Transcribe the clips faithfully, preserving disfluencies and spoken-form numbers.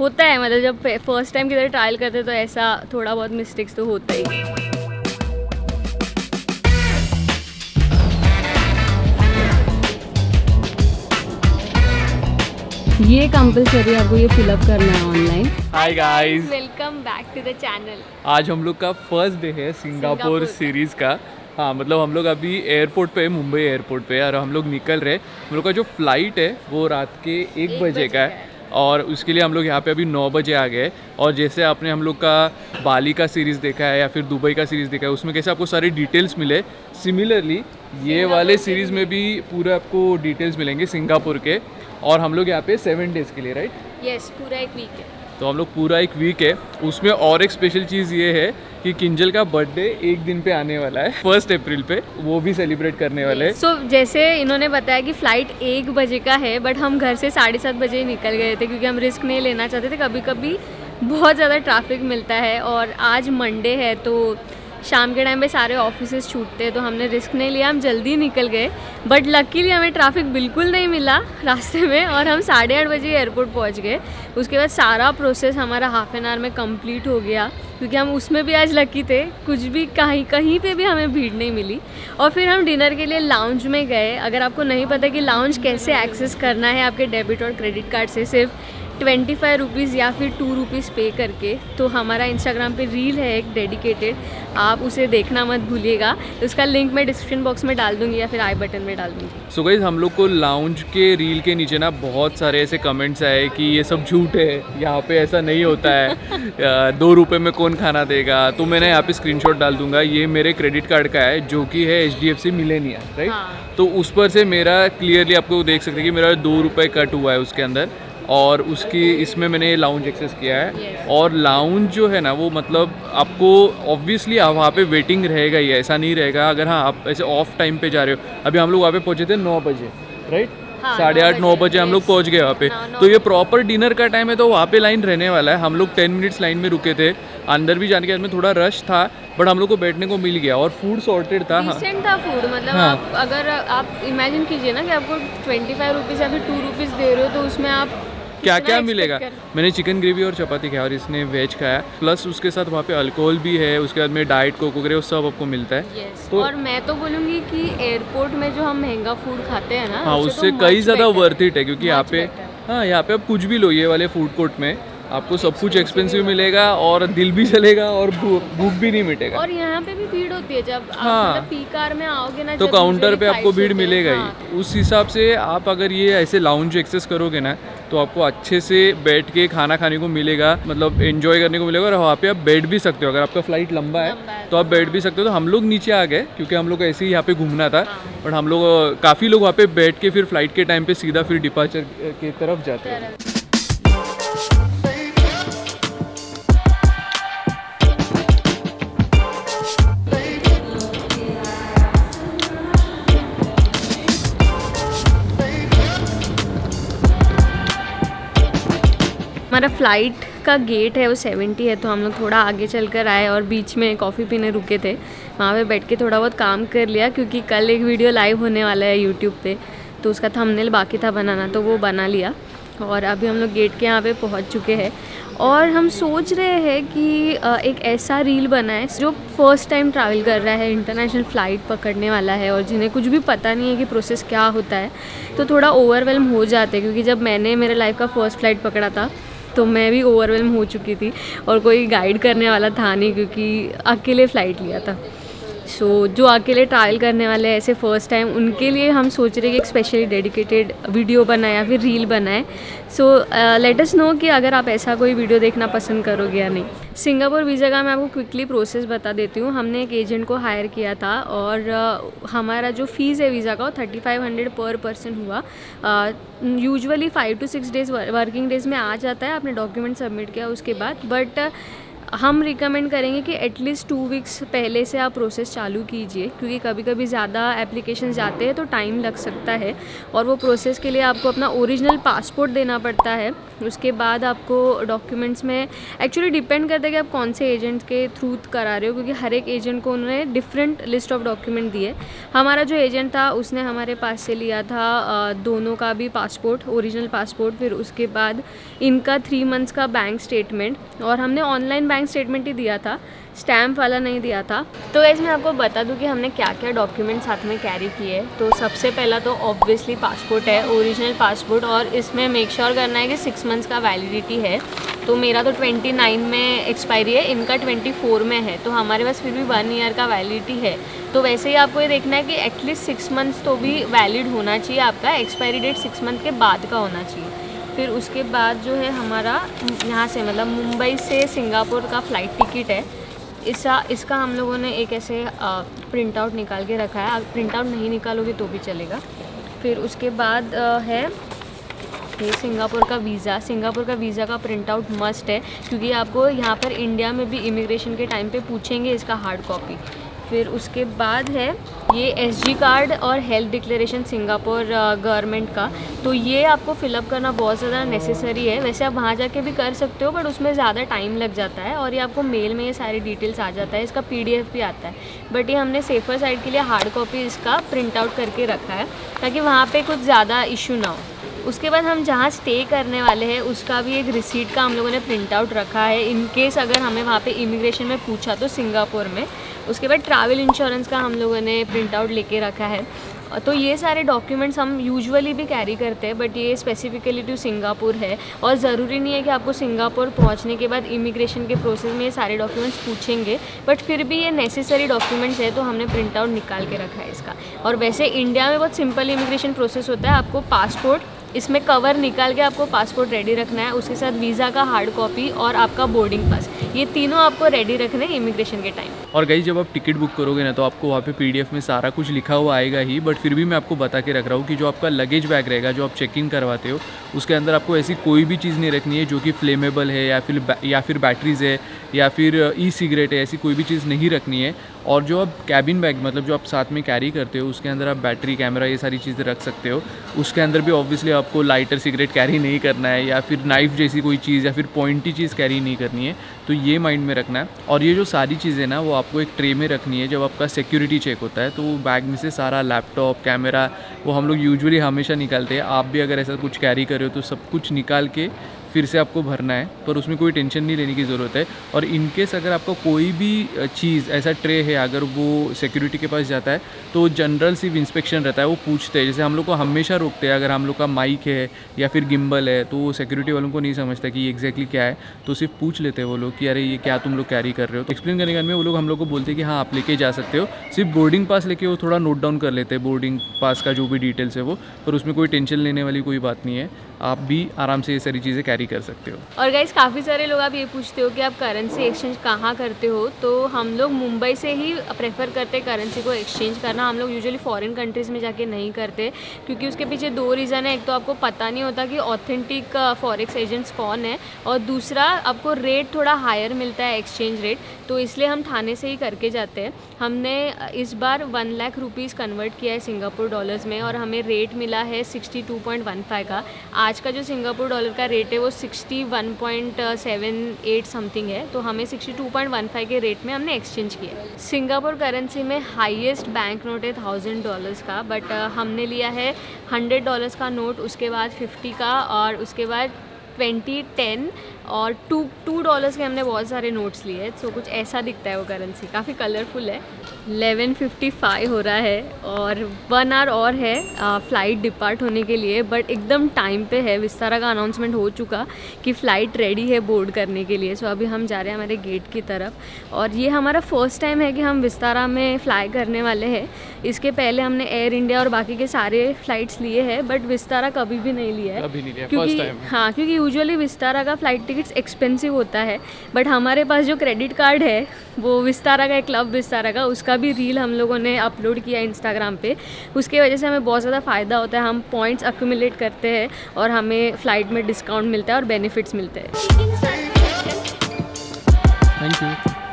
होता है, मतलब जब फर्स्ट टाइम किधर ट्रायल करते तो ऐसा थोड़ा बहुत मिस्टेक्स तो होता ही। ये कंपलसरी आपको ये फिलअप करना है online. Hi guys, welcome back to the channel. आज हम लोग का फर्स्ट डे है सिंगापुर सीरीज़ का। हाँ, मतलब हम लोग अभी एयरपोर्ट पे, मुंबई एयरपोर्ट पे, और हम लोग निकल रहे। हम लोग का जो फ्लाइट है वो रात के एक, एक बजे का है और उसके लिए हम लोग यहाँ पे अभी नौ बजे आ गए। और जैसे आपने हम लोग का बाली का सीरीज़ देखा है या फिर दुबई का सीरीज़ देखा है, उसमें कैसे आपको सारे डिटेल्स मिले, सिमिलरली ये वाले सीरीज़ में भी पूरा आपको डिटेल्स मिलेंगे सिंगापुर के। और हम लोग यहाँ पे सेवन डेज़ के लिए, राइट? यस, पूरा एक वीक है। तो हम लोग पूरा एक वीक है। उसमें और एक स्पेशल चीज़ ये है कि किंजल का बर्थडे एक दिन पे आने वाला है, फर्स्ट अप्रैल पे, वो भी सेलिब्रेट करने वाले हैं। सो so, जैसे इन्होंने बताया कि फ़्लाइट एक बजे का है, बट हम घर से साढ़े सात बजे ही निकल गए थे क्योंकि हम रिस्क नहीं लेना चाहते थे। कभी कभी बहुत ज़्यादा ट्रैफिक मिलता है और आज मंडे है तो शाम के टाइम पे सारे ऑफिसेज छूटते हैं, तो हमने रिस्क नहीं लिया, हम जल्दी निकल गए। बट लकीली हमें ट्रैफिक बिल्कुल नहीं मिला रास्ते में और हम साढ़े आठ बजे एयरपोर्ट पहुंच गए। उसके बाद सारा प्रोसेस हमारा हाफ एन आवर में कंप्लीट हो गया क्योंकि हम उसमें भी आज लकी थे, कुछ भी कहीं कहीं पे भी हमें भीड़ नहीं मिली। और फिर हम डिनर के लिए लाउंज में गए। अगर आपको नहीं पता कि लाउंज कैसे एक्सेस करना है आपके डेबिट और क्रेडिट कार्ड से, सिर्फ ट्वेंटी फाइव रुपीज़ या फिर टू रुपीज़ पे करके, तो हमारा इंस्टाग्राम पे रील है एक डेडिकेटेड, आप उसे देखना मत भूलिएगा। उसका लिंक मैं डिस्क्रिप्शन बॉक्स में डाल दूँगी या फिर आई बटन में डाल दूँगी। सो गाइस, हम लोग को लाउंज के रील के नीचे ना बहुत सारे ऐसे कमेंट्स आए कि ये सब झूठ है, यहाँ पे ऐसा नहीं होता है, दो रुपये में कौन खाना देगा। तो मैंने यहाँ पे स्क्रीनशॉट डाल दूंगा, ये मेरे क्रेडिट कार्ड का है जो कि है H D F C Millennia, right? हाँ। तो उस पर से मेरा क्लियरली आपको देख सकते हैं कि मेरा दो रुपये कट हुआ है उसके अंदर, और उसकी इसमें मैंने लाउंज एक्सेस किया है। yes. और लाउंज जो है ना वो मतलब आपको ऑब्वियसली वहाँ पे वेटिंग रहेगा ही, ऐसा नहीं रहेगा। अगर हाँ आप ऐसे ऑफ टाइम पे जा रहे हो, अभी हम लोग वहाँ पे पहुँचे थे नौ बजे, राइट? साढ़े आठ नौ बजे हम लोग पहुँच गए वहाँ पे। तो ये प्रॉपर डिनर का टाइम है, तो वहाँ पे लाइन रहने वाला है। हम लोग टेन मिनट्स लाइन में रुके थे। अंदर भी जाने के बाद में थोड़ा रश था, बट हम लोग को बैठने को मिल गया और फूड सॉर्टेड था। डिसेंट था फूड, मतलब हाँ। आप अगर आप इमेजिन कीजिए ना कि आपको ट्वेंटी फाइव रुपीज़ या फिर टू रुपीज़ दे रहे हो, तो उसमें आप क्या क्या मिलेगा। मैंने चिकन ग्रेवी और चपाती खाया और इसने वेज खाया, प्लस उसके साथ वहाँ पे अल्कोहल भी है, उसके बाद में डाइट कोक वगैरह वो सब आपको मिलता है। yes. तो और मैं तो बोलूँगी कि एयरपोर्ट में जो हम महंगा फूड खाते हैं ना, हाँ, उससे तो कई ज़्यादा वर्थ इट है क्योंकि यहाँ पे हाँ यहाँ पे आप कुछ भी लो, ये वाले फूड कोर्ट में आपको सब कुछ एक्सपेंसिव मिलेगा और दिल भी चलेगा और भूख भी नहीं मिटेगा। और यहाँ पे भी भीड़ होती है जब हाँ, आप मतलब पी कार में आओगे ना, तो काउंटर पे आपको भीड़ मिलेगा ही। उस हिसाब से आप अगर ये ऐसे लाउंज एक्सेस करोगे ना, तो आपको अच्छे से बैठ के खाना खाने को मिलेगा, मतलब एंजॉय करने को मिलेगा। और वहाँ पे आप बैठ भी सकते हो, अगर आपका फ्लाइट लंबा है तो आप बैठ भी सकते हो। तो हम लोग नीचे आ गए क्योंकि हम लोग को ऐसे ही यहाँ पे घूमना था, बट हम लोग काफ़ी लोग वहाँ पे बैठ के फिर फ्लाइट के टाइम पे सीधा फिर डिपार्चर की तरफ जाते हैं। हमारा फ़्लाइट का गेट है वो सेवेंटी है, तो हम लोग थोड़ा आगे चल कर आए और बीच में कॉफ़ी पीने रुके थे। वहाँ पे बैठ के थोड़ा बहुत काम कर लिया क्योंकि कल एक वीडियो लाइव होने वाला है यूट्यूब पे, तो उसका थंबनेल बाकी था बनाना, तो वो बना लिया। और अभी हम लोग गेट के यहाँ पे पहुँच चुके हैं और हम सोच रहे हैं कि एक ऐसा रील बनाए जो फर्स्ट टाइम ट्रैवल कर रहा है, इंटरनेशनल फ़्लाइट पकड़ने वाला है और जिन्हें कुछ भी पता नहीं है कि प्रोसेस क्या होता है, तो थोड़ा ओवरवेलम हो जाते हैं। क्योंकि जब मैंने मेरे लाइफ का फ़र्स्ट फ़्लाइट पकड़ा था तो मैं भी ओवरवेलम हो चुकी थी और कोई गाइड करने वाला था नहीं क्योंकि अकेले फ़्लाइट लिया था। सो so, जो अकेले ट्रैवल करने वाले हैं ऐसे फ़र्स्ट टाइम, उनके लिए हम सोच रहे हैं कि एक स्पेशली डेडिकेटेड वीडियो बनाए या फिर रील बनाए। सो लेट अस नो कि अगर आप ऐसा कोई वीडियो देखना पसंद करोगे या नहीं। सिंगापुर वीज़ा का मैं आपको क्विकली प्रोसेस बता देती हूँ। हमने एक एजेंट को हायर किया था और uh, हमारा जो फ़ीस है वीज़ा का वो thirty five hundred per person हुआ। Usually five to six days working days में आ जाता है, आपने डॉक्यूमेंट सबमिट किया उसके बाद। बट हम रिकमेंड करेंगे कि एटलीस्ट टू वीक्स पहले से आप प्रोसेस चालू कीजिए, क्योंकि कभी कभी ज़्यादा एप्लीकेशन जाते हैं तो टाइम लग सकता है। और वो प्रोसेस के लिए आपको अपना ओरिजिनल पासपोर्ट देना पड़ता है। उसके बाद आपको डॉक्यूमेंट्स में एक्चुअली डिपेंड करता है कि आप कौन से एजेंट के थ्रू करा रहे हो, क्योंकि हर एक एजेंट को उन्होंने डिफरेंट लिस्ट ऑफ डॉक्यूमेंट दिए। हमारा जो एजेंट था उसने हमारे पास से लिया था दोनों का भी पासपोर्ट, ओरिजिनल पासपोर्ट, फिर उसके बाद इनका थ्री मंथ्स का बैंक स्टेटमेंट, और हमने ऑनलाइन बैंक स्टेटमेंट ही दिया था, स्टैम्प वाला नहीं दिया था। तो वैसे मैं आपको बता दूं कि हमने क्या क्या डॉक्यूमेंट साथ में कैरी किए। तो सबसे पहला तो ऑब्वियसली पासपोर्ट है, ओरिजिनल पासपोर्ट, और इसमें मेक श्योर करना है कि सिक्स मंथ्स का वैलिडिटी है। तो मेरा तो ट्वेंटी नाइन में एक्सपायरी है, इनका ट्वेंटी फोर में है, तो हमारे पास फिर भी वन ईयर का वैलिडिटी है। तो वैसे ही आपको ये देखना है कि एटलीस्ट सिक्स मंथ्स तो भी वैलिड होना चाहिए आपका, एक्सपायरी डेट सिक्स मंथ के बाद का होना चाहिए। फिर उसके बाद जो है हमारा यहाँ से मतलब मुंबई से सिंगापुर का फ़्लाइट टिकट है, इसका इसका हम लोगों ने एक ऐसे प्रिंट आउट निकाल के रखा है। आप प्रिंट आउट नहीं निकालोगे तो भी चलेगा। फिर उसके बाद आ, है ये सिंगापुर का वीज़ा। सिंगापुर का वीज़ा का प्रिंट आउट मस्ट है, क्योंकि आपको यहाँ पर इंडिया में भी इमिग्रेशन के टाइम पे पूछेंगे इसका हार्ड कॉपी। फिर उसके बाद है ये एसजी कार्ड और हेल्थ डिक्लेरेशन सिंगापुर गवर्नमेंट का। तो ये आपको फिलअप करना बहुत ज़्यादा नेसेसरी है। वैसे आप वहाँ जाके भी कर सकते हो, बट उसमें ज़्यादा टाइम लग जाता है, और ये आपको मेल में ये सारी डिटेल्स आ जाता है। इसका पीडीएफ भी आता है, बट ये हमने सेफर साइड के लिए हार्ड कॉपी इसका प्रिंट आउट करके रखा है, ताकि वहाँ पर कुछ ज़्यादा इशू ना हो। उसके बाद हम जहाँ स्टे करने वाले हैं उसका भी एक रिसीट का हम लोगों ने प्रिंट आउट रखा है, इन केस अगर हमें वहाँ पे इमिग्रेशन में पूछा तो सिंगापुर में। उसके बाद ट्रैवल इंश्योरेंस का हम लोगों ने प्रिंट आउट लेके रखा है। तो ये सारे डॉक्यूमेंट्स हम यूजुअली भी कैरी करते हैं, बट ये स्पेसिफिकली टू सिंगापुर है, और ज़रूरी नहीं है कि आपको सिंगापुर पहुंचने के बाद इमिग्रेशन के प्रोसेस में ये सारे डॉक्यूमेंट्स पूछेंगे, बट फिर भी ये नेसेसरी डॉक्यूमेंट्स है, तो हमने प्रिंट आउट निकाल के रखा है इसका। और वैसे इंडिया में बहुत सिंपल इमिग्रेशन प्रोसेस होता है। आपको पासपोर्ट, इसमें कवर निकाल के आपको पासपोर्ट रेडी रखना है, उसके साथ वीज़ा का हार्ड कॉपी और आपका बोर्डिंग पास, ये तीनों आपको रेडी रखने हैं इमिग्रेशन के टाइम। और गाइस जब आप टिकट बुक करोगे ना, तो आपको वहाँ पे पीडीएफ में सारा कुछ लिखा हुआ आएगा ही, बट फिर भी मैं आपको बता के रख रहा हूँ कि जो आपका लगेज बैग रहेगा, जो आप चेक इन करवाते हो, उसके अंदर आपको ऐसी कोई भी चीज़ नहीं रखनी है जो कि फ्लेमेबल है, या फिर या फिर बैटरीज है, या फिर ई सिगरेट है, ऐसी कोई भी चीज़ नहीं रखनी है। और जो आप कैबिन बैग मतलब जो आप साथ में कैरी करते हो, उसके अंदर आप बैटरी, कैमरा, ये सारी चीज़ें रख सकते हो। उसके अंदर भी ऑब्वियसली आपको लाइटर सिगरेट कैरी नहीं करना है, या फिर नाइफ़ जैसी कोई चीज़, या फिर पॉइंटी चीज़ कैरी नहीं करनी है। तो ये माइंड में रखना है। और ये जो सारी चीज़ें ना, वो आपको एक ट्रे में रखनी है। जब आपका सिक्योरिटी चेक होता है तो वो बैग में से सारा लैपटॉप, कैमरा, वो हम लोग यूजुअली हमेशा निकालते हैं। आप भी अगर ऐसा कुछ कैरी कर रहे हो तो सब कुछ निकाल के फिर से आपको भरना है, पर उसमें कोई टेंशन नहीं लेने की ज़रूरत है। और इनकेस अगर आपका कोई भी चीज़ ऐसा ट्रे है, अगर वो सिक्योरिटी के पास जाता है तो जनरल सिर्फ इंस्पेक्शन रहता है, वो पूछते हैं। जैसे हम लोग को हमेशा रोकते हैं, अगर हम लोग का माइक है या फिर गिम्बल है, तो सिक्योरिटी वालों को नहीं समझता कि ये एग्जैक्टली क्या है, तो सिर्फ पूछ लेते हैं वो लोग कि अरे ये क्या तुम लोग कैरी कर रहे हो। तो एक्सप्लेन करने के बाद में वो लोग हम लोग को बोलते हैं कि हाँ आप लेके जा सकते हो। सिर्फ बोर्डिंग पास लेके वो थोड़ा नोट डाउन कर लेते हैं, बोर्डिंग पास का जो भी डिटेल्स है वो, पर उसमें कोई टेंशन लेने वाली कोई बात नहीं है। आप भी आराम से ये सारी चीज़ें कैरी कर सकते हो। और गाइस काफ़ी सारे लोग आप ये पूछते हो कि आप करेंसी एक्सचेंज कहाँ करते हो, तो हम लोग मुंबई से ही प्रेफर करते हैं करेंसी को एक्सचेंज करना। हम लोग यूजुअली फॉरेन कंट्रीज़ में जाके नहीं करते, क्योंकि उसके पीछे दो रीज़न है। एक तो आपको पता नहीं होता कि ऑथेंटिक फॉरेक्स एजेंट्स कौन है, और दूसरा आपको रेट थोड़ा हायर मिलता है, एक्सचेंज रेट, तो इसलिए हम थाने से ही करके जाते हैं। हमने इस बार वन लाख रुपीज़ कन्वर्ट किया है सिंगापुर डॉलर्स में, और हमें रेट मिला है sixty two point one five का। आज का जो सिंगापुर डॉलर का रेट है वो sixty one point seven eight something है, तो हमें sixty two point one five के रेट में हमने एक्सचेंज किया। सिंगापुर करेंसी में हाईएस्ट बैंक नोट है थाउजेंड डॉलर्स का, बट हमने लिया है हंड्रेड डॉलर्स का नोट, उसके बाद फिफ्टी का, और उसके बाद ट्वेंटी, टेन और टू टू डॉलर्स के हमने बहुत सारे नोट्स लिए। सो कुछ ऐसा दिखता है वो करेंसी, काफ़ी कलरफुल है। इलेवन फिफ्टी फाइव हो रहा है और वन आवर और है फ़्लाइट डिपार्ट होने के लिए, बट एकदम टाइम पे है। विस्तारा का अनाउंसमेंट हो चुका कि फ़्लाइट रेडी है बोर्ड करने के लिए। सो अभी हम जा रहे हैं हमारे गेट की तरफ, और ये हमारा फर्स्ट टाइम है कि हम विस्तारा में फ़्लाई करने वाले हैं। इसके पहले हमने एयर इंडिया और बाकी के सारे फ़्लाइट्स लिए हैं, बट विस्तारा कभी भी नहीं लिया है, कभी नहीं लिया, क्योंकि फर्स्ट टाइम। हाँ, क्योंकि यूजुअली विस्तारा का फ़्लाइट टिकट्स एक्सपेंसिव होता है, बट हमारे पास जो क्रेडिट कार्ड है वो विस्तारा का है, क्लब विस्तारा का, उसका भी रील हम लोगों ने अपलोड किया इंस्टाग्राम पे। उसके वजह से हमें बहुत ज़्यादा फ़ायदा होता है। हम पॉइंट्स अक्यूमुलेट करते हैं और हमें फ़्लाइट में डिस्काउंट मिलता है और बेनिफिट्स मिलते हैं। Thank you.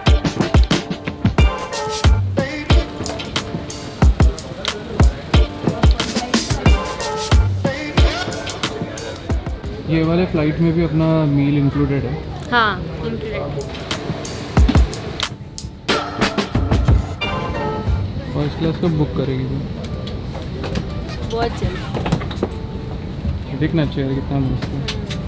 ये वाले फ्लाइट में भी अपना मील इंक्लूडेड है? हाँ इंक्लूडेड। फर्स्ट क्लास कब बुक करेगी तू? बहुत जल्द। देखना चाहिए कितना मस्त है।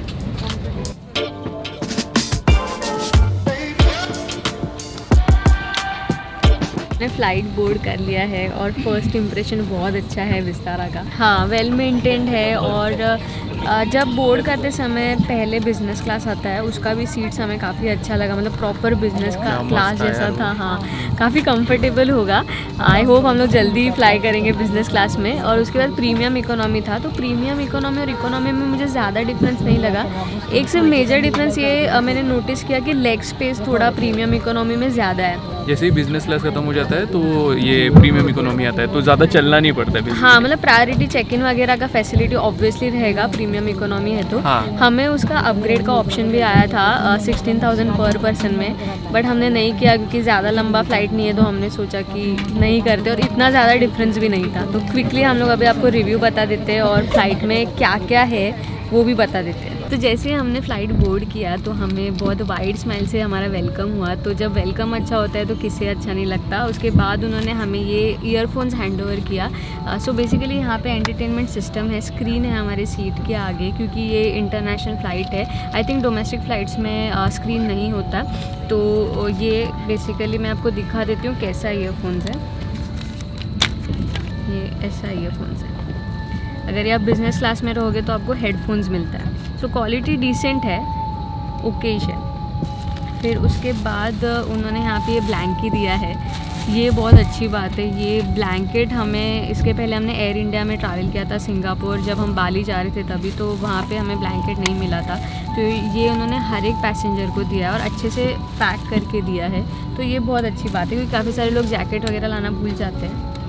मैंने फ़्लाइट बोर्ड कर लिया है और फर्स्ट इम्प्रेशन बहुत अच्छा है विस्तारा का। हाँ वेल मेंटेन्ड है और जब बोर्ड करते समय पहले बिज़नेस क्लास आता है उसका भी सीट्स हमें काफ़ी अच्छा लगा, मतलब प्रॉपर बिज़नेस का क्लास जैसा था। हाँ काफ़ी कंफर्टेबल होगा। आई होप हम लोग जल्दी फ्लाई करेंगे बिज़नेस क्लास में। और उसके बाद प्रीमियम इकोनॉमी था, तो प्रीमियम इकोनॉमी और इकोनॉमी में मुझे ज़्यादा डिफरेंस नहीं लगा। एक सिर्फ मेजर डिफरेंस ये मैंने नोटिस किया कि लेग स्पेस थोड़ा प्रीमियम इकोनॉमी में ज़्यादा है। जैसे ही बिजनेस क्लास खत्म हो जाता है तो ये प्रीमियम इकोनॉमी आता है, तो ज़्यादा चलना नहीं पड़ता है। हाँ मतलब प्रायोरिटी चेक इन वगैरह का फैसिलिटी ऑब्वियसली रहेगा प्रीमियम इकोनॉमी है तो। हाँ। हमें उसका अपग्रेड का ऑप्शन भी आया था सिक्सटीन थाउजेंड पर पर्सन में, बट हमने नहीं किया क्योंकि ज़्यादा लंबा फ्लाइट नहीं है, तो हमने सोचा कि नहीं करते और इतना ज़्यादा डिफरेंस भी नहीं था। तो क्विकली हम लोग अभी आपको रिव्यू बता देते हैं और फ्लाइट में क्या क्या है वो भी बता देते हैं। तो जैसे ही हमने फ़्लाइट बोर्ड किया तो हमें बहुत वाइड स्माइल से हमारा वेलकम हुआ। तो जब वेलकम अच्छा होता है तो किससे अच्छा नहीं लगता। उसके बाद उन्होंने हमें ये ईयरफोन्स हैंड ओवर किया। सो बेसिकली यहाँ पे एंटरटेनमेंट सिस्टम है, स्क्रीन है हमारे सीट के आगे, क्योंकि ये इंटरनेशनल फ़्लाइट है। आई थिंक डोमेस्टिक फ़्लाइट्स में स्क्रीन नहीं होता। तो ये बेसिकली मैं आपको दिखा देती हूँ कैसा ईयरफोन्स है। ये ऐसा ईयरफोन्स है। अगर ये आप बिज़नेस क्लास में रहोगे तो आपको हेडफोन्स मिलता है। सो क्वालिटी डिसेंट है, ओकेश है। फिर उसके बाद उन्होंने यहाँ पे ये ब्लैंकेट दिया है, ये बहुत अच्छी बात है। ये ब्लैंकेट हमें इसके पहले हमने एयर इंडिया में ट्रैवल किया था सिंगापुर, जब हम बाली जा रहे थे तभी, तो वहाँ पे हमें ब्लैंकेट नहीं मिला था। तो ये उन्होंने हर एक पैसेंजर को दिया है और अच्छे से पैक करके दिया है, तो ये बहुत अच्छी बात है क्योंकि काफ़ी सारे लोग जैकेट वगैरह लाना भूल जाते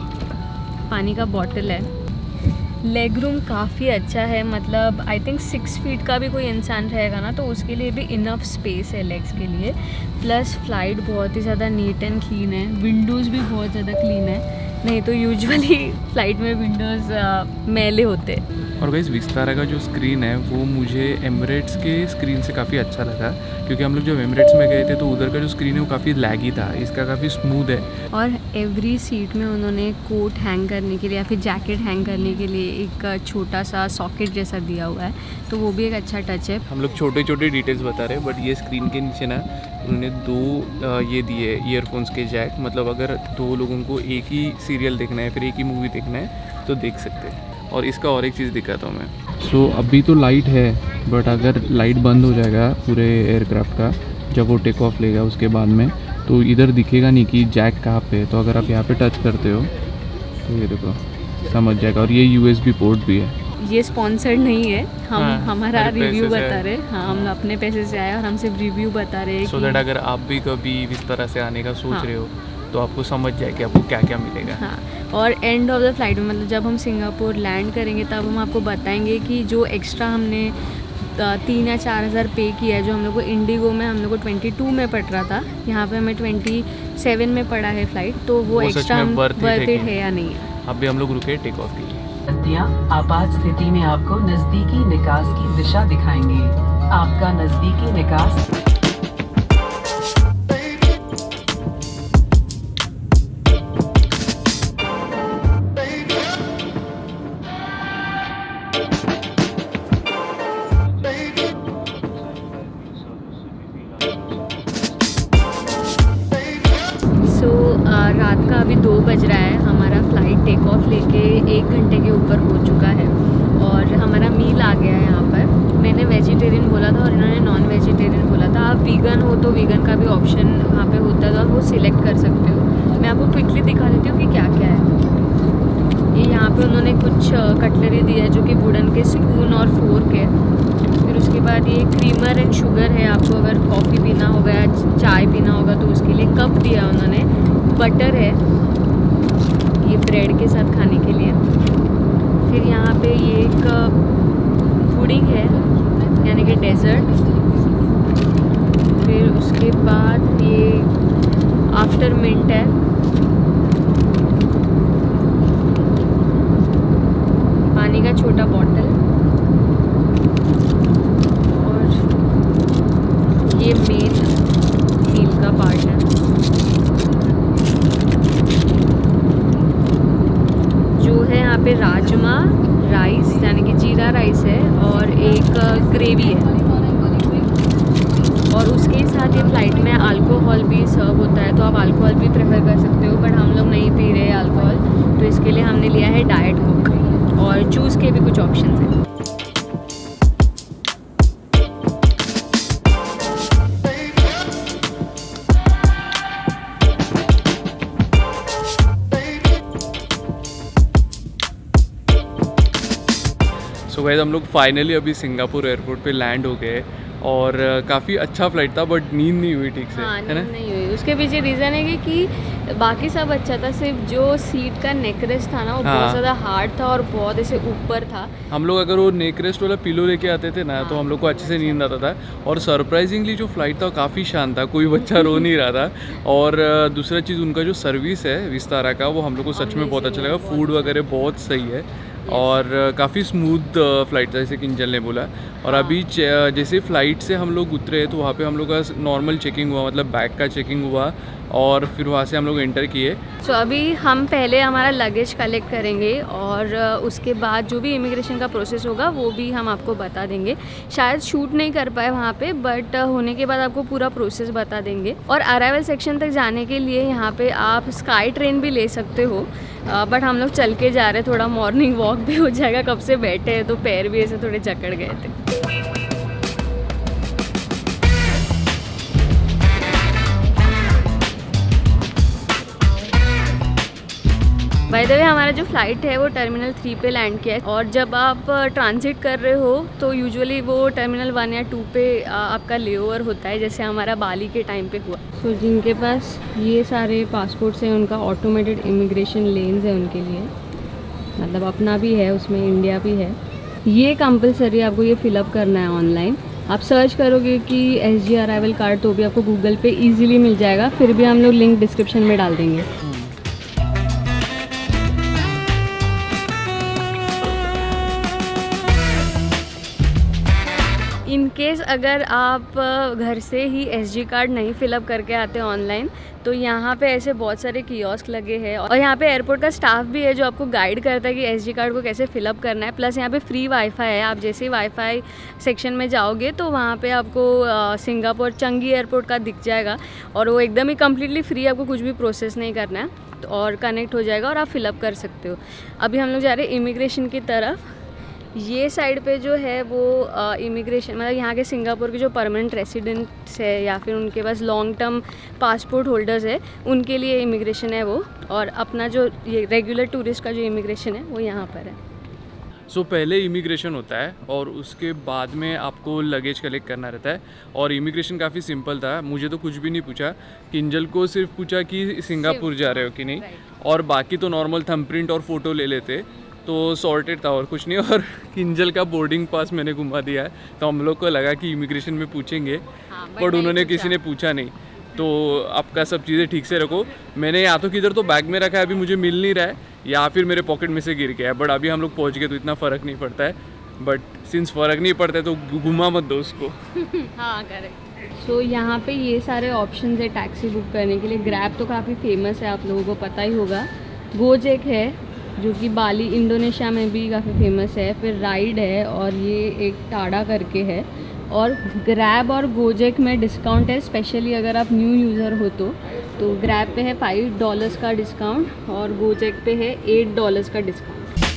हैं। पानी का बॉटल है। लेग रूम काफ़ी अच्छा है, मतलब आई थिंक सिक्स फीट का भी कोई इंसान रहेगा ना तो उसके लिए भी इनफ स्पेस है लेग्स के लिए। प्लस फ्लाइट बहुत ही ज़्यादा नीट एंड क्लीन है, विंडोज़ भी बहुत ज़्यादा क्लीन है, नहीं तो यूजुअली फ़्लाइट में विंडोज़ मैले होते। और गाइस विस्तारा का जो स्क्रीन है वो मुझे एमिरेट्स के स्क्रीन से काफ़ी अच्छा लगा, क्योंकि हम लोग जब एमिरेट्स में गए थे तो उधर का जो स्क्रीन है वो काफ़ी लैगी था, इसका काफ़ी स्मूथ है। और एवरी सीट में उन्होंने कोट हैंग करने के लिए या फिर जैकेट हैंग करने के लिए एक छोटा सा सॉकेट जैसा दिया हुआ है, तो वो भी एक अच्छा टच है। हम लोग छोटे छोटे डिटेल्स बता रहे हैं, बट ये स्क्रीन के नीचे ना उन्होंने दो ये दिए ईयरफोन्स के जैक, मतलब अगर दो लोगों को एक ही सीरियल देखना है फिर एक ही मूवी देखना है तो देख सकते हैं। और इसका और एक चीज़ दिखाता हूँ मैं। सो so, अभी तो लाइट है, बट अगर लाइट बंद हो जाएगा पूरे एयरक्राफ्ट का जब वो टेक ऑफ लेगा उसके बाद में, तो इधर दिखेगा नहीं कि जैक कहाँ पे है। तो अगर आप यहाँ पे टच करते हो तो ये देखो समझ जाएगा। और ये यूएसबी पोर्ट भी है। ये स्पॉन्सर्ड नहीं है, हम हाँ, हमारा रिव्यू बता रहे हैं। हाँ हम अपने पैसे से आए और हम सिर्फ रिव्यू बता रहे हैं। सो दैट अगर आप भी कभी इस तरह से आने का सोच हाँ. रहे हो तो आपको समझ जाए कि आपको क्या क्या मिलेगा। हाँ और एंड ऑफ द फ्लाइट में, मतलब जब हम सिंगापुर लैंड करेंगे तब हम आपको बताएंगे कि जो एक्स्ट्रा हमने तीन या चार हज़ार पे किया है, जो हम लोग को इंडिगो में हम लोग को ट्वेंटी टू में पड़ रहा था, यहाँ पे हमें ट्वेंटी सेवन में पड़ा है फ्लाइट, तो वो, वो एक्स्ट्रा वर्थ इट है या नहीं है। अभी हम लोग रुके टेक ऑफ के लिए। आपात स्थिति में आपको नजदीकी निकास की दिशा दिखाएंगे। आपका नजदीकी निकास रात का अभी दो बज रहा है, हमारा फ़्लाइट टेक ऑफ लेके एक घंटे के ऊपर हो चुका है और हमारा मील आ गया है यहाँ पर। मैंने वेजिटेरियन बोला था और इन्होंने नॉन वेजिटेरियन बोला था। आप वीगन हो तो वीगन का भी ऑप्शन वहाँ पे होता है, तो आप वो सिलेक्ट कर सकते हो। मैं आपको क्विकली दिखा देती हूँ कि क्या क्या है। ये यहाँ पे उन्होंने कुछ कटलरी दी है जो कि वुडन के स्पून और फोर्क है। फिर उसके बाद ये क्रीमर एंड शुगर है, आपको अगर कॉफ़ी पीना होगा या चाय पीना होगा तो उसके लिए कप दिया उन्होंने। बटर है ये ब्रेड के साथ खाने के लिए। फिर यहाँ पे ये एक पुडिंग है यानी कि डेजर्ट। फिर उसके बाद ये आफ्टर मिंट है, पानी का छोटा बॉटल, और ये मेन मील का पार्ट है जो है यहाँ पे राजमा राइस यानी कि जीरा राइस है और एक ग्रेवी है, और उसके साथ ये फ्लाइट में अल्कोहल भी सर्व होता है, तो आप अल्कोहल भी प्रेफर कर सकते हो, बट हम लोग नहीं पी रहे अल्कोहल, तो इसके लिए हमने लिया है डाइट कोक, और जूस के भी कुछ ऑप्शंस हैं। सो गाइस हम लोग फाइनली अभी सिंगापुर एयरपोर्ट पे लैंड हो गए, और काफ़ी अच्छा फ्लाइट था, बट नींद नहीं हुई ठीक से, हाँ, है ना? नहीं हुई। उसके पीछे रीज़न है कि, कि बाकी सब अच्छा था, सिर्फ जो सीट का नेक रेस्ट था ना वो हाँ। बहुत ज़्यादा हार्ड था और बहुत ऐसे ऊपर था। हम लोग अगर वो नेक रेस्ट वाला पिलो लेके आते थे ना, तो हम लोग को अच्छे से नींद आता था, और सरप्राइजिंगली जो फ्लाइट था काफ़ी शांत था, कोई बच्चा रो नहीं रहा था। और दूसरा चीज़ उनका जो सर्विस है विस्तारा का, वो हम लोग को सच में बहुत अच्छा लगा, फूड वगैरह बहुत सही है, और काफ़ी स्मूथ फ्लाइट था जैसे किंजल ने बोला। और अभी जैसे फ़्लाइट से हम लोग उतरे तो वहाँ पे हम लोग का नॉर्मल चेकिंग हुआ, मतलब बैग का चेकिंग हुआ, और फिर वहाँ से हम लोग एंटर किए। सो so, अभी हम पहले हमारा लगेज कलेक्ट करेंगे, और उसके बाद जो भी इमिग्रेशन का प्रोसेस होगा वो भी हम आपको बता देंगे। शायद शूट नहीं कर पाए वहाँ पे, बट होने के बाद आपको पूरा प्रोसेस बता देंगे। और अराइवल सेक्शन तक जाने के लिए यहाँ पे आप स्काई ट्रेन भी ले सकते हो, बट हम लोग चल के जा रहे, थोड़ा मॉर्निंग वॉक भी हो जाएगा, कब से बैठे हैं तो पैर भी ऐसे थोड़े जकड़ गए थे। बाय द वे हमारा जो फ़्लाइट है वो टर्मिनल थ्री पे लैंड किया है, और जब आप ट्रांजिट कर रहे हो तो यूजुअली वो टर्मिनल वन या टू पे आपका लेओवर होता है, जैसे हमारा बाली के टाइम पे हुआ। तो so, जिनके पास ये सारे पासपोर्ट्स हैं उनका ऑटोमेटेड इमिग्रेशन लेन्स है उनके लिए, मतलब अपना भी है उसमें, इंडिया भी है। ये कंपलसरी आपको ये फिलअप करना है ऑनलाइन। आप सर्च करोगे कि एस जी अराइवल कार्ड तो भी आपको गूगल पे ईजिली मिल जाएगा, फिर भी हम लोग लिंक डिस्क्रिप्शन में डाल देंगे। इन केस अगर आप घर से ही एसजी कार्ड नहीं फिलअप करके आते ऑनलाइन, तो यहाँ पे ऐसे बहुत सारे कियोस्क लगे हैं, और यहाँ पे एयरपोर्ट का स्टाफ भी है जो आपको गाइड करता है कि एसजी कार्ड को कैसे फिलअप करना है। प्लस यहाँ पे फ्री वाईफाई है, आप जैसे ही वाईफाई सेक्शन में जाओगे तो वहाँ पे आपको सिंगापुर चंगी एयरपोर्ट का दिख जाएगा, और वो एकदम ही कम्प्लीटली फ्री, आपको कुछ भी प्रोसेस नहीं करना है, तो और कनेक्ट हो जाएगा और आप फिलअप कर सकते हो। अभी हम लोग जा रहे हैं इमिग्रेशन की तरफ। ये साइड पे जो है वो इमिग्रेशन, मतलब यहाँ के सिंगापुर के जो परमानेंट रेसिडेंट्स है या फिर उनके पास लॉन्ग टर्म पासपोर्ट होल्डर्स है, उनके लिए इमिग्रेशन है वो, और अपना जो ये रेगुलर टूरिस्ट का जो इमिग्रेशन है वो यहाँ पर है। सो so, पहले इमिग्रेशन होता है और उसके बाद में आपको लगेज कलेक्ट करना रहता है, और इमिग्रेशन काफ़ी सिंपल था, मुझे तो कुछ भी नहीं पूछा, किंजल को सिर्फ पूछा कि सिंगापुर जा रहे हो कि नहीं, और बाकी तो नॉर्मल थंबप्रिंट और फ़ोटो ले लेते, तो सॉर्टेड था और कुछ नहीं। और किंजल का बोर्डिंग पास मैंने घुमा दिया है, तो हम लोग को लगा कि इमिग्रेशन में पूछेंगे, हाँ, बट उन्होंने किसी ने पूछा नहीं। तो आपका सब चीज़ें ठीक से रखो। मैंने या तो किधर तो बैग में रखा है, अभी मुझे मिल नहीं रहा है, या फिर मेरे पॉकेट में से गिर गया है, बट अभी हम लोग पहुँच गए तो इतना फ़र्क नहीं पड़ता है, बट सिंस फ़र्क नहीं पड़ता है तो घुमा मत दो उसको। हाँ करेक्ट। सो यहाँ पे ये सारे ऑप्शंस है टैक्सी बुक करने के लिए। ग्रैब तो काफ़ी फेमस है, आप लोगों को पता ही होगा। गोजेक है जो कि बाली इंडोनेशिया में भी काफ़ी फेमस है, फिर राइड है, और ये एक टाडा करके है। और ग्रैब और गोजेक में डिस्काउंट है, स्पेशली अगर आप न्यू यूज़र हो तो तो ग्रैब पे है फाइव डॉलर्स का डिस्काउंट और गोजेक पे है एट डॉलर्स का डिस्काउंट।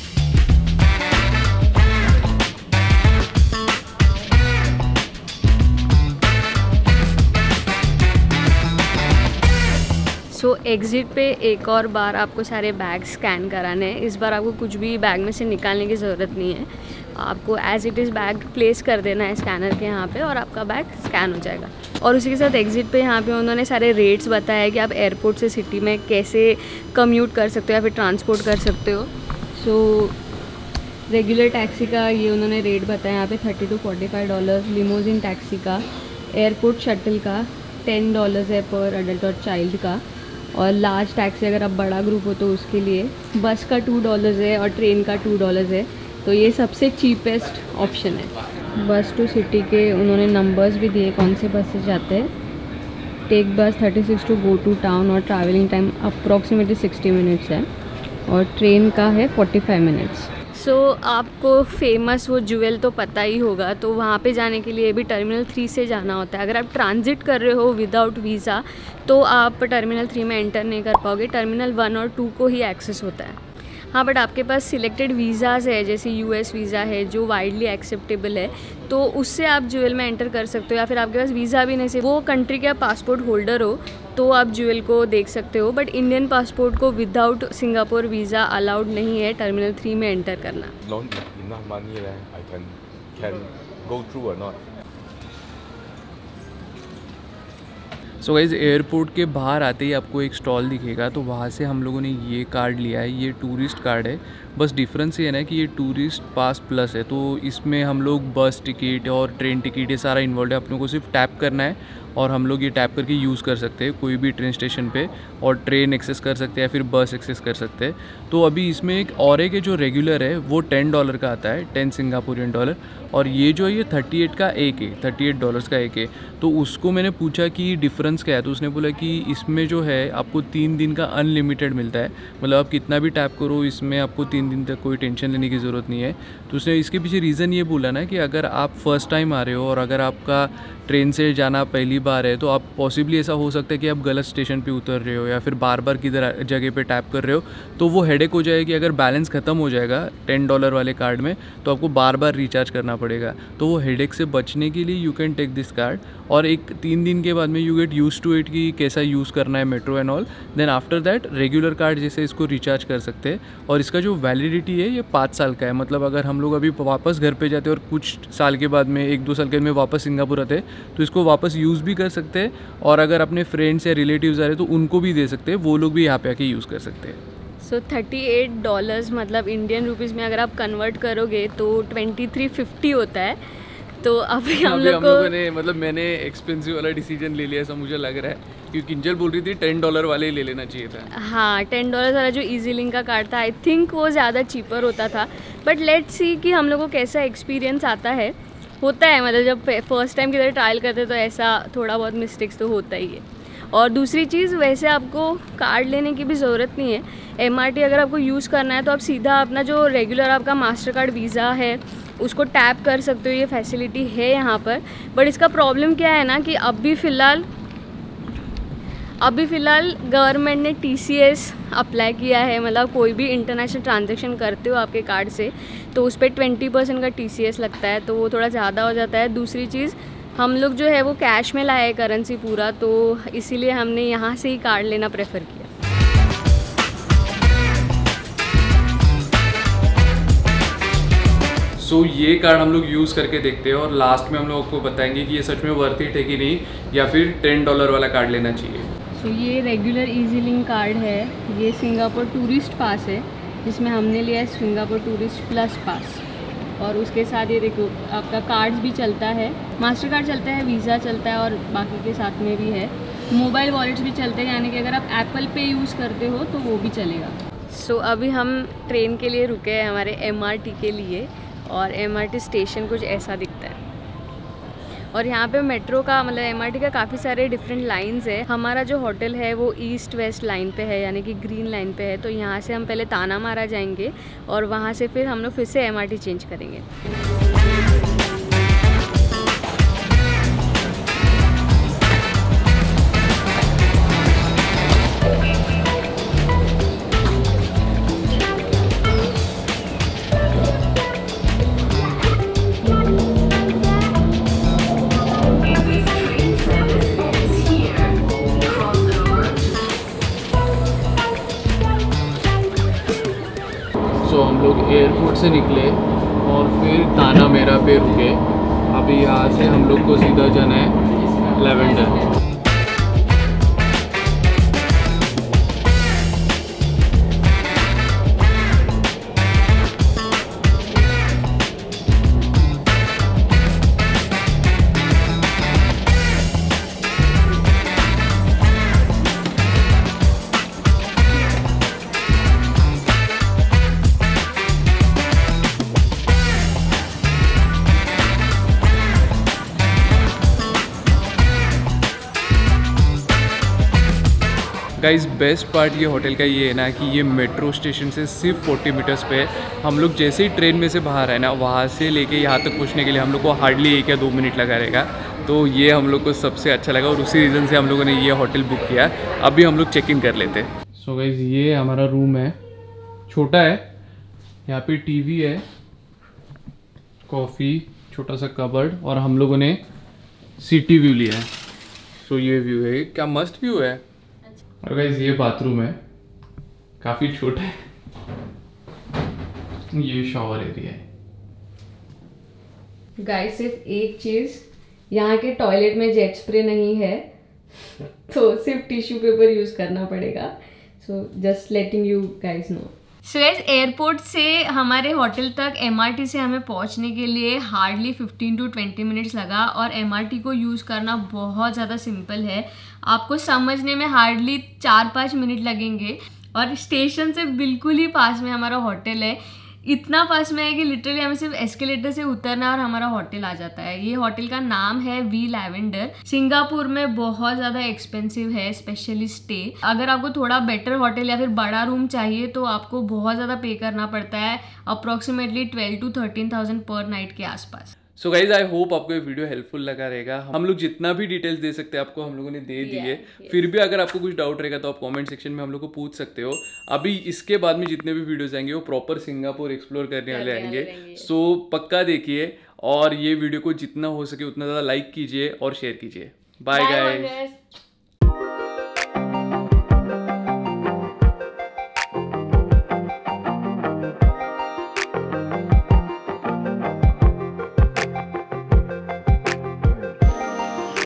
सो so, एग्ज़िट पे एक और बार आपको सारे बैग स्कैन कराने हैं। इस बार आपको कुछ भी बैग में से निकालने की ज़रूरत नहीं है, आपको as it is bag place कर देना है स्कैनर के यहाँ पे, और आपका बैग स्कैन हो जाएगा। और उसी के साथ एग्ज़िट पे यहाँ पे उन्होंने सारे रेट्स बताया है कि आप एयरपोर्ट से सिटी में कैसे कम्यूट कर सकते हो या फिर ट्रांसपोर्ट कर सकते हो। सो रेगुलर टैक्सी का ये उन्होंने रेट बताया यहाँ पे thirty two forty five dollar, limousine taxi का, एयरपोर्ट शटल का टेन डॉलर्स है पर अडल्ट और चाइल्ड का, और लार्ज टैक्सी अगर आप बड़ा ग्रुप हो तो उसके लिए बस का टू डॉलर्स है और ट्रेन का टू डॉलर्स है। तो ये सबसे चीपेस्ट ऑप्शन है। बस टू सिटी के उन्होंने नंबर्स भी दिए कौन से बस से जाते हैं। Take bus thirty six to go to town और travelling time approximately sixty minutes है, और ट्रेन का है forty five minutes. So so, आपको फेमस वो ज्वेल तो पता ही होगा, तो वहाँ पे जाने के लिए भी टर्मिनल थ्री से जाना होता है। अगर आप ट्रांजिट कर रहे हो विदाउट वीज़ा तो आप टर्मिनल थ्री में एंटर नहीं कर पाओगे, टर्मिनल वन और टू को ही एक्सेस होता है। हाँ, बट आपके पास सिलेक्टेड वीज़ाज़ है, जैसे यूएस वीज़ा है जो वाइडली एक्सेप्टेबल है, तो उससे आप ज्वेल में एंटर कर सकते हो। या फिर आपके पास वीज़ा भी नहीं, से वो कंट्री के आप पासपोर्ट होल्डर हो तो आप ज्वेल को देख सकते हो। बट इंडियन पासपोर्ट को विदाउट सिंगापुर वीज़ा अलाउड नहीं है टर्मिनल थ्री में एंटर करना। सो गाइस, एयरपोर्ट के बाहर आते ही आपको एक स्टॉल दिखेगा, तो वहाँ से हम लोगों ने ये कार्ड लिया है। ये टूरिस्ट कार्ड है, बस डिफरेंस ये है ना कि ये टूरिस्ट पास प्लस है, तो इसमें हम लोग बस टिकट और ट्रेन टिकट ये सारा इन्वॉल्व है। अपने को सिर्फ टैप करना है और हम लोग ये टैप करके यूज़ कर सकते हैं कोई भी ट्रेन स्टेशन पे, और ट्रेन एक्सेस कर सकते हैं या फिर बस एक्सेस कर सकते हैं। तो अभी इसमें एक और एक है जो रेगुलर है, वो टेन डॉलर का आता है, टेन सिंगापुरियन डॉलर, और ये जो है ये थर्टी एट का एक है, थर्टी एट डॉलर्स का एक है। तो उसको मैंने पूछा कि डिफरेंस क्या है, तो उसने बोला कि इसमें जो है आपको तीन दिन का अनलिमिटेड मिलता है, मतलब आप कितना भी टैप करो इसमें आपको तीन दिन तक कोई टेंशन लेने की ज़रूरत नहीं है। तो उसने इसके पीछे रीज़न ये बोला ना कि अगर आप फर्स्ट टाइम आ रहे हो और अगर आपका ट्रेन से जाना पहली बार है, तो आप पॉसिबली ऐसा हो सकता है कि आप गलत स्टेशन पे उतर रहे हो या फिर बार बार किधर जगह पे टैप कर रहे हो, तो वो हेडेक हो जाएगी। अगर बैलेंस ख़त्म हो जाएगा टेन डॉलर वाले कार्ड में तो आपको बार बार रिचार्ज करना पड़ेगा। तो वो हेडेक से बचने के लिए you can take this card, और एक तीन दिन के बाद में you get use to it कि कैसा यूज़ करना है metro and all. Then after that regular card जैसे इसको रिचार्ज कर सकते हैं, और इसका जो वैलिडिटी है ये पाँच साल का है। मतलब अगर हम लोग अभी वापस घर पे जाते हैं और कुछ साल के बाद में, एक दो साल के में वापस सिंगापुर आते हैं, तो इसको वापस यूज़ भी कर सकते हैं, और अगर अपने फ्रेंड्स या रिलेटिव्स आ रहे तो उनको भी दे सकते हैं, वो लोग भी यहाँ पे आके यूज़ कर सकते हैं। सो थर्टी एट डॉलर्स मतलब इंडियन रुपीज़ में अगर आप कन्वर्ट करोगे तो ट्वेंटी थ्री फिफ्टी होता है। तो अभी हम लोग को ने मतलब मैंने एक्सपेंसिव वाला डिसीजन ले लिया ऐसा मुझे लग रहा है, क्योंकि किंजल बोल रही थी टेन डॉलर वाले ही ले लेना चाहिए था। हाँ, टेन डॉलर वाला जो इजी लिंक का कार्ड था, आई थिंक वो ज़्यादा चीपर होता था। बट लेट्स सी कि हम लोग को कैसा एक्सपीरियंस आता है। होता है, मतलब जब फर्स्ट टाइम किधर ट्रायल करते तो ऐसा थोड़ा बहुत मिस्टेक्स तो होता ही है। और दूसरी चीज़, वैसे आपको कार्ड लेने की भी ज़रूरत नहीं है। एमआरटी अगर आपको यूज़ करना है तो आप सीधा अपना जो रेगुलर आपका मास्टर कार्ड वीज़ा है उसको टैप कर सकते हो, ये फैसिलिटी है यहाँ पर। बट इसका प्रॉब्लम क्या है ना कि अभी फ़िलहाल अभी फ़िलहाल गवर्नमेंट ने टीसीएस अप्लाई किया है, मतलब कोई भी इंटरनेशनल ट्रांजैक्शन करते हो आपके कार्ड से तो उस पर ट्वेंटी परसेंट का टीसीएस लगता है, तो वो थोड़ा ज़्यादा हो जाता है। दूसरी चीज़, हम लोग जो है वो कैश में लाए करेंसी पूरा, तो इसीलिए हमने यहाँ से ही कार्ड लेना प्रेफर किया। सो so, ये कार्ड हम लोग यूज़ करके देखते हैं और लास्ट में हम लोग आपको बताएंगे कि ये सच में वर्थ इट है कि नहीं, या फिर टेन डॉलर वाला कार्ड लेना चाहिए। सो so, ये रेगुलर इजी लिंक कार्ड है, ये सिंगापुर टूरिस्ट पास है, जिसमें हमने लिया है सिंगापुर टूरिस्ट प्लस पास, और उसके साथ ये देखो आपका कार्ड्स भी चलता है, मास्टर कार्ड चलता है, वीज़ा चलता है, और बाकी के साथ में भी है मोबाइल वॉलेट्स भी चलते हैं, यानी कि अगर आप एप्पल पे यूज़ करते हो तो वो भी चलेगा। सो so, अभी हम ट्रेन के लिए रुके हैं हमारे एमआरटी के लिए, और एमआरटी स्टेशन कुछ ऐसा दिखता है। और यहाँ पे मेट्रो का मतलब एमआरटी का काफ़ी सारे डिफरेंट लाइंस है। हमारा जो होटल है वो ईस्ट वेस्ट लाइन पे है, यानी कि ग्रीन लाइन पे है, तो यहाँ से हम पहले ताना मारा जाएंगे और वहाँ से फिर हम लोग फिर से एमआरटी चेंज करेंगे। तो हम लोग एयरपोर्ट से निकले और फिर ताना मेरा पे रुके। अभी यहाँ से हम लोग को सीधा जाना है लेवेंडर। गाइस बेस्ट पार्ट ये होटल का ये है ना कि ये मेट्रो स्टेशन से सिर्फ चालीस मीटर्स पे है। हम लोग जैसे ही ट्रेन में से बाहर आए ना, वहाँ से लेके यहाँ तक पहुँचने के लिए हम लोग को हार्डली एक या दो मिनट लगा रहेगा। तो ये हम लोग को सबसे अच्छा लगा और उसी रीज़न से हम लोगों ने ये होटल बुक किया। अभी हम लोग चेक इन कर लेते हैं। सो गाइस ये हमारा रूम है, छोटा है, यहाँ पे टीवी है, कॉफ़ी, छोटा सा कबर्ड और हम लोगों ने सिटी व्यू लिया है। सो ये व्यू है, क्या मस्त व्यू है। और गाइस ये बाथरूम है, काफ़ी छोटा है। ये शॉवर एरिया है। गाइस सिर्फ एक चीज़, यहाँ के टॉयलेट में जेट स्प्रे नहीं है तो सिर्फ टिश्यू पेपर यूज़ करना पड़ेगा। So just letting you guys know. So guys airport से हमारे होटल तक एमआरटी से हमें पहुंचने के लिए hardly fifteen to twenty minutes लगा और एमआरटी को यूज़ करना बहुत ज़्यादा सिंपल है। आपको समझने में हार्डली चार पाँच मिनट लगेंगे और स्टेशन से बिल्कुल ही पास में हमारा होटल है। इतना पास में है कि लिटरली हमें सिर्फ एस्केलेटर से उतरना और हमारा होटल आ जाता है। ये होटल का नाम है वी लैवेंडर। सिंगापुर में बहुत ज़्यादा एक्सपेंसिव है स्पेशली स्टे। अगर आपको थोड़ा बेटर होटल या फिर बड़ा रूम चाहिए तो आपको बहुत ज़्यादा पे करना पड़ता है, approximately twelve to thirteen thousand per night के आसपास। सो गाइज आई होप आपको ये वीडियो हेल्पफुल लगा रहेगा। हम लोग जितना भी डिटेल्स दे सकते हैं आपको हम लोगों ने दे दिए। yeah, yes. फिर भी अगर आपको कुछ डाउट रहेगा तो आप कमेंट सेक्शन में हम लोग को पूछ सकते हो। अभी इसके बाद में जितने भी वीडियोस आएंगे वो प्रॉपर सिंगापुर एक्सप्लोर करने वाले आएंगे। सो so, पक्का देखिए और ये वीडियो को जितना हो सके उतना ज़्यादा लाइक कीजिए और शेयर कीजिए। Bye guys.